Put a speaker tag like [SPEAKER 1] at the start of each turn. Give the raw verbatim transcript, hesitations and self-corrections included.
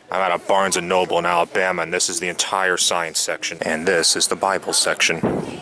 [SPEAKER 1] I'm at a Barnes and Noble in Alabama, and this is the entire science section. And this is the Bible section.